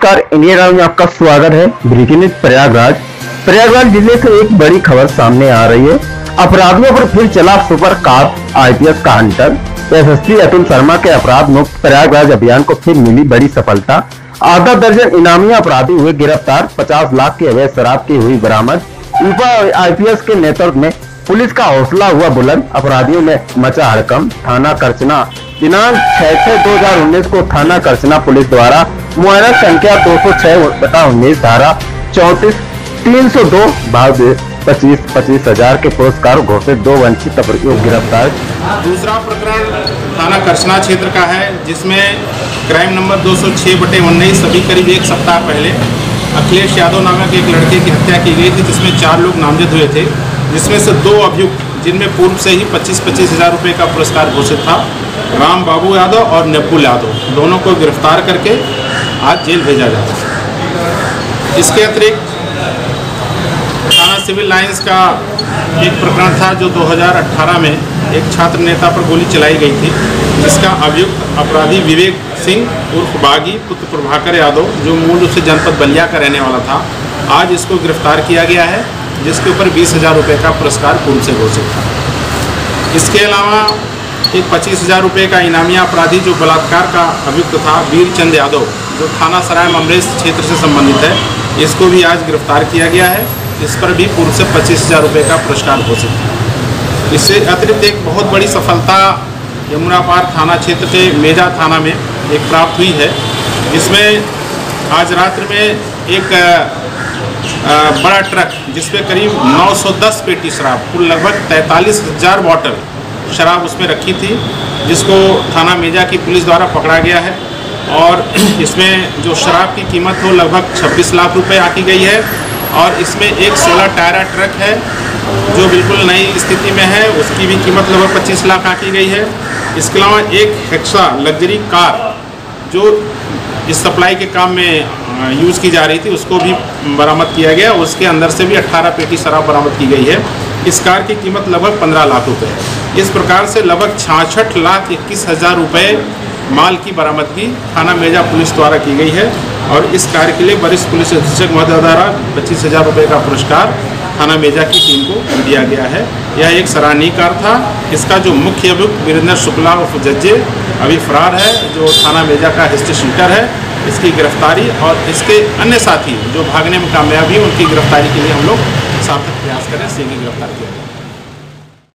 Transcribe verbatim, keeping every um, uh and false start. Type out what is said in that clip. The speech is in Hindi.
नमस्कार, इंडियन आर्मी में आपका स्वागत है। ब्रेकिंग न्यूज प्रयागराज प्रयागराज जिले से एक बड़ी खबर सामने आ रही है। अपराधियों पर फिर चला सुपर कार आईपीएस का हंटर। एसएसपी अतुल शर्मा के अपराध मुक्त प्रयागराज अभियान को फिर मिली बड़ी सफलता। आधा दर्जन इनामी अपराधी हुए गिरफ्तार। पचास लाख की अवैध शराब की हुई बरामद। ईपा आईपीएस के नेतृत्व में पुलिस का हौसला हुआ बुलंद। अपराधियों में मचा हड़कंप। थाना करचना दिनांक छह छह दो हजार उन्नीस को थाना करचना पुलिस द्वारा मुआयना संख्या दो सौ छह बटा उन्नीस धारा चौतीस तीन सौ दो भाग पच्चीस पच्चीस हजार के पुरस्कार घोषित दो वंचित अपराधियों को गिरफ्तार। दूसरा प्रकरण थाना करचना क्षेत्र का है, जिसमें क्राइम नंबर दो सौ छह बटे उन्नीस अभी करीब एक सप्ताह पहले अखिलेश यादव नामक एक लड़के की हत्या की गई थी, जिसमें चार लोग नामजद हुए थे, जिसमें से दो अभियुक्त जिनमें पूर्व से ही पच्चीस पच्चीस हजार रुपये का पुरस्कार घोषित था, राम बाबू यादव और नब्बुल यादव, दोनों को गिरफ्तार करके आज जेल भेजा जाता है। इसके अतिरिक्त थाना सिविल लाइंस का एक प्रकरण था जो दो हज़ार अठारह में एक छात्र नेता पर गोली चलाई गई थी, जिसका अभियुक्त अपराधी विवेक सिंह उर्फ बागी पुत्र प्रभाकर यादव, जो मूल रूप से जनपद बलिया का रहने वाला था, आज इसको गिरफ्तार किया गया है, जिसके ऊपर बीस हजार रुपये का पुरस्कार पूर्व से घोषित था। इसके अलावा एक पच्चीस हजार रुपये का इनामिया अपराधी जो बलात्कार का अभियुक्त था वीरचंद यादव, जो थाना सराय ममरेश क्षेत्र से संबंधित है, इसको भी आज गिरफ्तार किया गया है। इस पर भी पूर्व से पच्चीस हजार रुपये का पुरस्कार घोषित था। इससे अतिरिक्त एक बहुत बड़ी सफलता यमुना पार थाना क्षेत्र के मेजा थाना में एक प्राप्त हुई है, जिसमें आज रात्रि में एक आ, बड़ा ट्रक जिसमें करीब नौ सौ दस पेटी शराब, कुल लगभग तैंतालीस हजार बॉटल शराब उसमें रखी थी, जिसको थाना मेजा की पुलिस द्वारा पकड़ा गया है। और इसमें जो शराब की कीमत हो लगभग छब्बीस लाख रुपए आकी गई है। और इसमें एक सोलह टायरा ट्रक है जो बिल्कुल नई स्थिति में है, उसकी भी कीमत लगभग पच्चीस लाख आकी गई है। इसके अलावा एक हेक्सा लग्जरी कार जो इस सप्लाई के काम में यूज़ की जा रही थी, उसको भी बरामद किया गया। उसके अंदर से भी अठारह पेटी शराब बरामद की गई है। इस कार की कीमत लगभग पंद्रह लाख रुपए है। इस प्रकार से लगभग छियासठ लाख इक्कीस हज़ार रुपये माल की बरामदगी थाना मेजा पुलिस द्वारा की गई है। और इस कार्य के लिए वरिष्ठ पुलिस अधीक्षक महोदय द्वारा पच्चीस हजार रुपये का पुरस्कार थाना मेजा की टीम को दिया गया है। यह एक सराहनीय कार्य था। इसका जो मुख्य अभियुक्त वीरेंद्र शुक्ला उर्फ जज्जे अभी फरार है, जो थाना मेजा का हिस्ट्री शीटर है। इसकी गिरफ्तारी और इसके अन्य साथी जो भागने में कामयाब हुए, उनकी गिरफ्तारी के लिए हम लोग सार्थक प्रयास करें, इसी की गिरफ्तार किया।